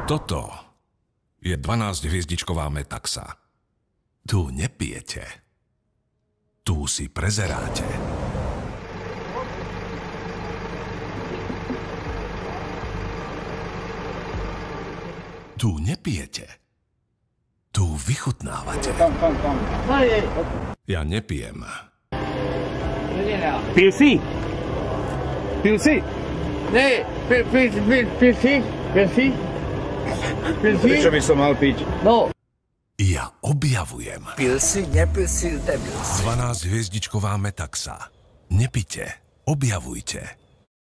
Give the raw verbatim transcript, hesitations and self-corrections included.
Toto je dvanásťhviezdičková Metaxa. Tu nepijete. Tu si prezeráte. Tu nepijete. Tu vychutnávate. Ja nepijem. Pil si? Pil si? Ne, pil, pil, pil, pil si? Pil si? Pil si? Prečo by som mal piť? No. Ja objavujem. Pil si, nepil si, nebil si. dvanásťhviezdičková Metaxa. Nepite, objavujte.